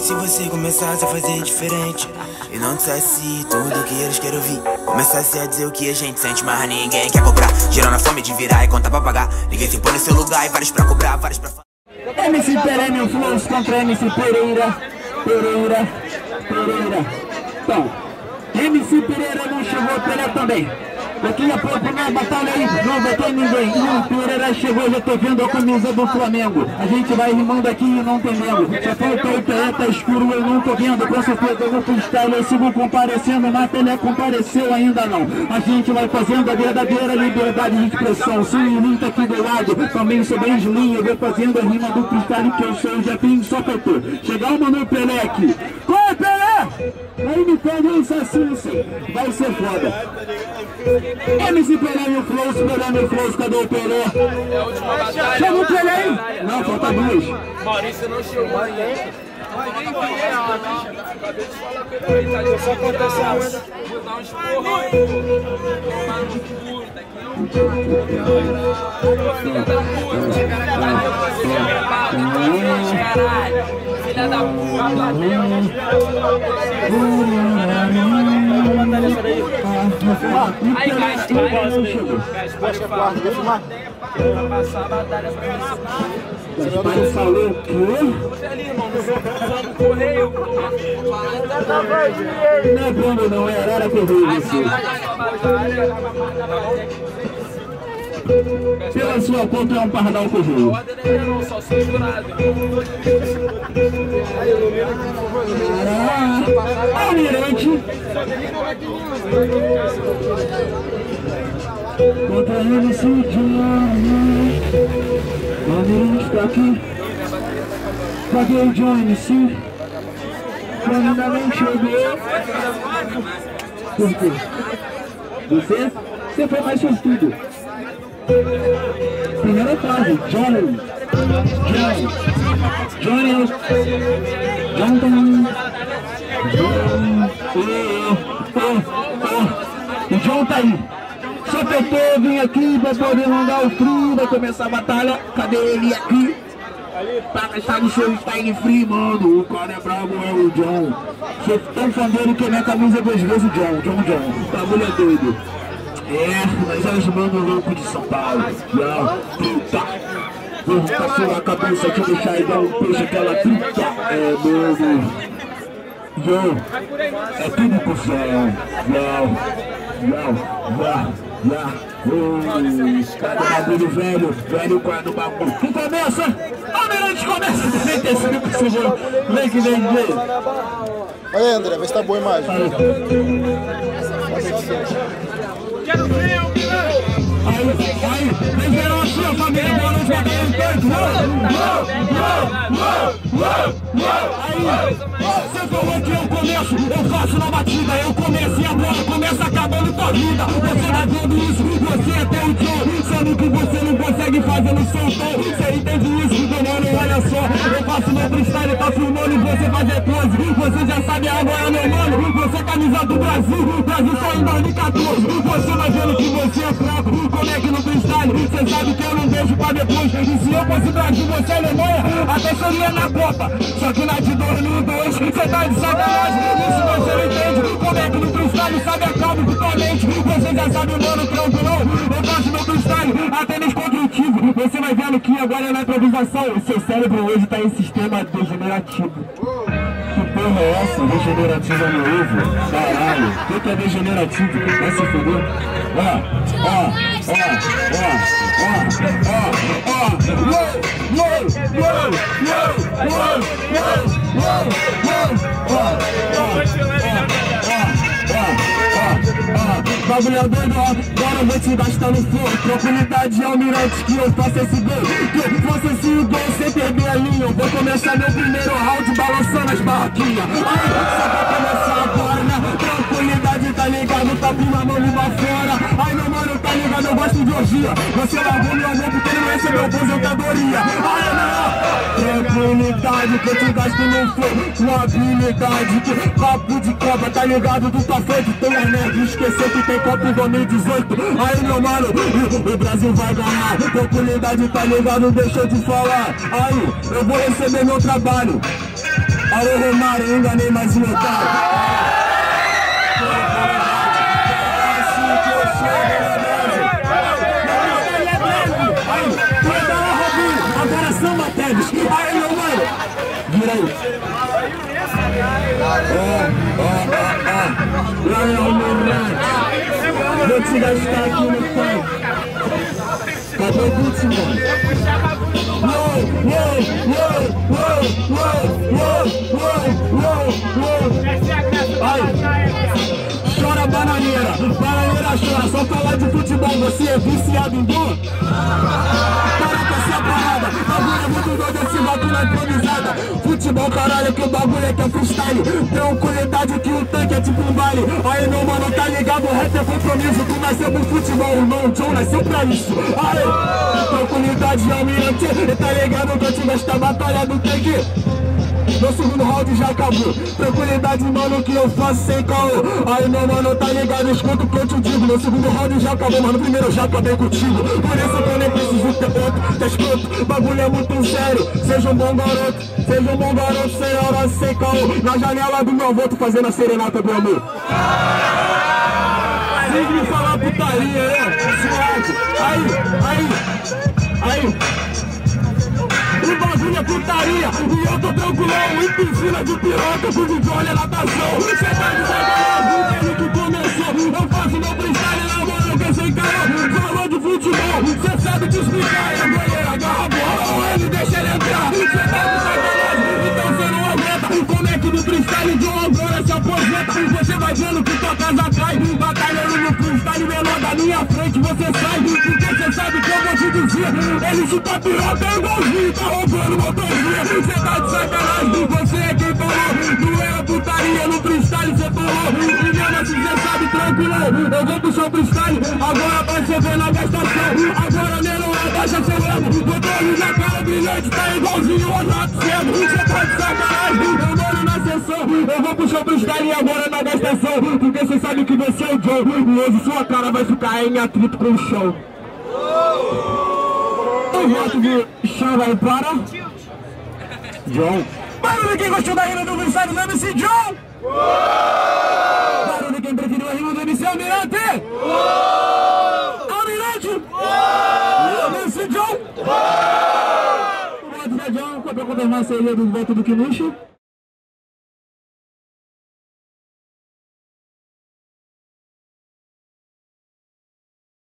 se você começasse a fazer diferente e não dissesse tudo que eles querem ouvir, começasse a dizer o que a gente sente, mas ninguém quer cobrar, gerando a fome de virar e conta pra pagar. Ninguém se põe no seu lugar e vários pra cobrar, vários pra falar. MC Perênio Flows contra MC Pereira. Então, MC Pereira não chegou, Pereira também. Daqui a pouco na batalha aí não vai ter ninguém. O Pereira chegou, já tô vendo a camisa do Flamengo. A gente vai rimando aqui e não tem medo. Só falta o Pelé, tá escuro, eu não tô vendo. Com certeza no freestyle eu sigo comparecendo, mas Pelé compareceu ainda não. A gente vai fazendo a verdadeira liberdade de expressão. Sim, tá aqui do lado, também sou bem Julinho. Eu vou fazendo a rima do freestyle que eu sou, já tenho só que eu tô. Chegar o Mano Pelé aqui. Qual é, Pelé? Aí me pega isso assim, vai ser foda. MC Perênio Flows, Perênio Flows, cadê o Pelé? É a última batalha. Chama o Pelé aí? Não, falta duas. Maurício não chegou ainda. Acabei de falar com ele aí, tá ligado? Só acontece vou dar uns porrão aí, tomar no cu, tá aqui. Filha da puta, caralho, você já me paga, caralho. Filha da puta. Aí, gás, pode filmar. Vai passar a batalha pra mim. Você falou o quê? Você ali, irmão, no correio. Não é Bruno, não, é Arara Correio. Pela sua conta é um pardal Correio. Só censurado. Almirante contra MC Johnny. O Almirante tá aqui. Cadê o Johnny? Sim. Ainda nem chegou. Por quê? Você foi mais sortudo. Primeira frase, Johnny. O John tá aí. Só que eu vim aqui pra poder mandar o free. Vai começar a batalha. Cadê ele aqui? Pra estar no seu style free, mano. O cara é brabo, é o John. Sou tão fã dele que minha camisa é 2 vezes o John. O bagulho é doido. É, mas é os mano louco de São Paulo. Puta. Vou passar a cabeça aqui, deixar igual um peixe, aquela truta. É, mano. É tudo com céu. Cada bagulho velho quando o bagulho. Quem começa? Almirante começa. 35 segundos. Vem que vem. Olha aí, André, vê se tá boa a imagem. Quero ver, Aí, vem ver a sua família, boa noite, vai ter um tanto. Aí, você falou que eu começo, eu faço na batida, eu começo e a bola começa acabando tua vida. Você tá vendo isso, você é teu tio, sendo que você não consegue fazer no seu tom. Você entende isso, meu mano, olha só, eu faço meu freestyle, tá filmando e você fazer close. Você já sabe agora, meu mano, você camisa do Brasil só em 2014. Você vai vendo que você é fraco, como é que no freestyle, você sabe que eu não deixo pra depois. E se eu fosse Brasil, você é Alemanha, até seria na Copa. Só que na de 2002, você tá de sacanagem. E se você não entende, como é que no freestyle sabe a calma totalmente. Você já sabe, mano, tranquilão. Eu faço meu freestyle até nos construtivos. Você vai vendo que agora é na improvisação. O seu cérebro hoje tá em sistema degenerativo. Que porra é essa? Degenerativa no ovo? Caralho, o que é degenerativo? Vai se fuder. Bagulho é doido, agora eu vou te gastar no flow. Tranquilidade, Almirante, que eu faço esse gol. Que eu faço esse gol sem perder a linha. Eu vou começar meu primeiro round balançando as barraquinhas. Só pra começar agora, né? Tranquilidade, tá ligado? Tá com a mão lá fora. Ai, meu mano, tá ligado? Eu gosto de orgia. Você largou meu amor porque ele não recebeu aposentadoria. Ai, não! Tranquilidade, que eu te gasto no flow. Com habilidade, que papo de cobra, tá ligado? Tu tá feito, tem a nerd, esqueceu que tem Copa em 2018. Aí, meu mano, o Brasil vai ganhar. Tranquilidade, tá ligado? Deixa eu te falar. Aí, eu vou receber meu trabalho. Alô, Romário, enganei mais um otário. Agora são Mateus. Aí, meu mano. Vira aí. Vou te gastar aqui no pão. Cadê o beat, mano? Chora bananeira, bananeira chora. Só falar de futebol, você é viciado em dor? Para com essa parada, bagulho é muito doido, esse bagulho é improvisada. Futebol, caralho, que o bagulho é que é freestyle. Tranquilidade que o tanque é tipo um baile. Aí, meu mano, tá ligado? O rap é compromisso. Tu nasceu pro futebol, irmão, o John nasceu pra isso. Aí, tranquilidade, almirante. Tá ligado que eu tive esta batalha do tanque. Meu segundo round já acabou. Tranquilidade, mano, que eu faço sem caô. Aí, meu mano, tá ligado? Escuta o que eu te digo. Meu segundo round já acabou, mano. Primeiro eu já acabei contigo. Por isso que eu nem preciso ter outro. Tá escrito, bagulho é muito sério. Seja um bom garoto, seja um bom garoto. Sem hora, sem caô. Na janela do meu avô, tô fazendo a serenata do amor. Sem me falar putaria, né? Suave. Aí. O bagulho é putaria, e eu tô tranquilão, em piscina de piroca, com vídeo olha natação. Cê tá de sacanagem, desde que começou. Eu faço meu freestyle na mão, que sem calor. Falou de futebol, cê sabe te explicar. É banheira, agarra a bola, ele deixa ele entrar. Cê tá de sacanagem, então cê não aguenta. Como é que no freestyle de uma agora se aposenta? Você vai vendo que tua casa cai, batalhando no freestyle menor da minha frente, você sai. Porque cê sabe que eu vou te dizer, ele chuta piroca igualzinho, tá roubando motorzinha. Cê tá de sacanagem, você é quem falou. Não era putaria, no freestyle cê falou. E mesmo assim cê sabe, tranquilão, eu vou puxar o freestyle. Agora vai você ver na gastação. Agora menor, abaixa seu ego. Botou ali na cara brilhante, tá igualzinho o Renato Cedo. Cê tá de sacanagem, eu moro na sessão. Eu vou puxar o freestyle agora na gastação. Porque cê sabe que você é o John. E hoje sua cara vai ficar em atrito com o chão. O voto de chão vai para John. Barulho de quem gostou da rima do freestyle do MC John. Barulho de quem preferiu a rima do MC Almirante. Almirante. MC John. O voto da John, para confirmar a saída do voto do Kinushi.